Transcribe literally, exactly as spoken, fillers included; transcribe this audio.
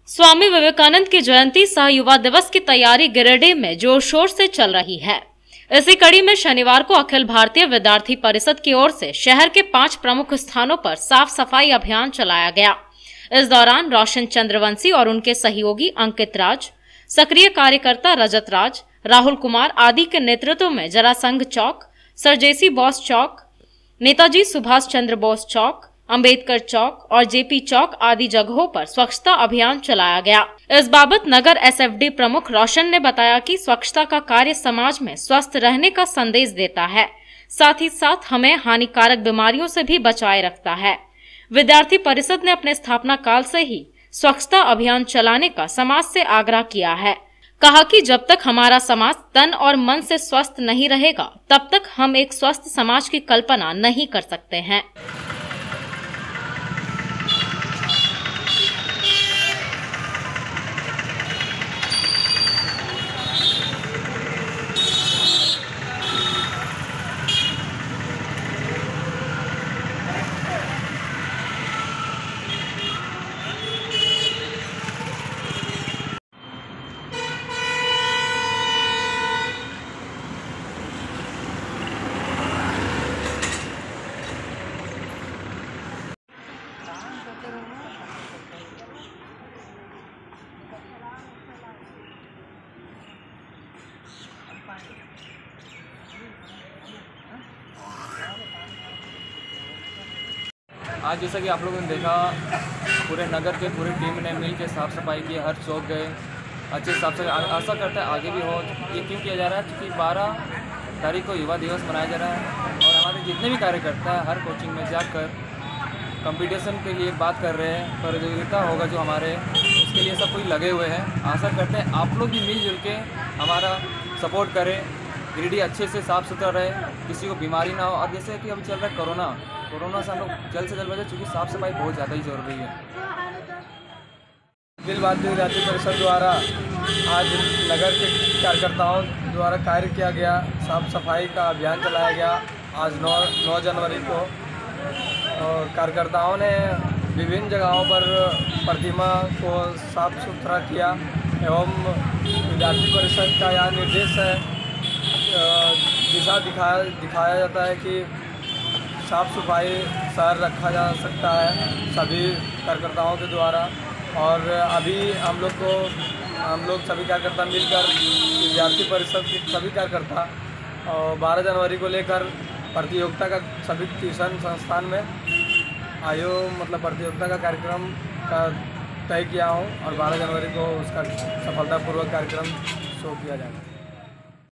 स्वामी विवेकानंद की जयंती सह युवा दिवस की तैयारी गिरिडीह में जोर शोर से चल रही है। इसी कड़ी में शनिवार को अखिल भारतीय विद्यार्थी परिषद की ओर से शहर के पांच प्रमुख स्थानों पर साफ सफाई अभियान चलाया गया। इस दौरान रोशन चंद्रवंशी और उनके सहयोगी अंकित राज, सक्रिय कार्यकर्ता रजत राज, राहुल कुमार आदि के नेतृत्व में जरासंघ चौक, सर जेसी बोस चौक, नेताजी सुभाष चंद्र बोस चौक, अंबेडकर चौक और जेपी चौक आदि जगहों पर स्वच्छता अभियान चलाया गया। इस बाबत नगर एसएफडी प्रमुख रोशन ने बताया कि स्वच्छता का कार्य समाज में स्वस्थ रहने का संदेश देता है, साथ ही साथ हमें हानिकारक बीमारियों से भी बचाए रखता है। विद्यार्थी परिषद ने अपने स्थापना काल से ही स्वच्छता अभियान चलाने का समाज से आग्रह किया है। कहा कि जब तक हमारा समाज तन और मन से स्वस्थ नहीं रहेगा, तब तक हम एक स्वस्थ समाज की कल्पना नहीं कर सकते हैं। आज जैसा कि आप लोगों ने देखा, पूरे नगर के पूरी टीम ने मिल के साफ़ सफाई की, हर चौक गए, अच्छे साफ सफाई। आशा करता है आगे भी हो। ये क्यों किया जा रहा है? क्योंकि बारह तारीख को युवा दिवस मनाया जा रहा है और हमारे जितने भी कार्यकर्ता हैं हर कोचिंग में जाकर कंपटीशन के लिए बात कर रहे हैं। प्रतियोगिता होगा जो हमारे, उसके लिए सब कोई लगे हुए हैं। आशा करते हैं आप लोग भी मिलजुल के हमारा सपोर्ट करें, गिरिडीह अच्छे से साफ़ सुथरा रहे, किसी को बीमारी ना हो। और जैसे कि अभी चल रहा है कोरोना, कोरोना से हम लोग जल्द से जल्द बचे, चूँकि साफ़ सफाई बहुत ज़्यादा ही जरूरी है। अखिल भारतीय विद्यार्थी परिषद द्वारा आज नगर के कार्यकर्ताओं द्वारा कार्य किया गया, साफ सफाई का अभियान चलाया गया। आज नौ नौ जनवरी को और कार्यकर्ताओं ने विभिन्न जगहों पर प्रतिमा को साफ सुथरा किया एवं विद्यार्थी परिषद का यह निर्देश है, दिशा दिखाया दिखाया जाता है कि साफ सफाई शहर रखा जा सकता है सभी कार्यकर्ताओं के द्वारा। और अभी हम लोग को हम लोग सभी कार्यकर्ता मिलकर विद्यार्थी परिषद के सभी कार्यकर्ता और बारह जनवरी को लेकर प्रतियोगिता का सभी ट्यूशन संस्थान में आयो मतलब प्रतियोगिता का कार्यक्रम का तय किया हूँ और बारह जनवरी को उसका सफलतापूर्वक कार्यक्रम शो किया जाएगा।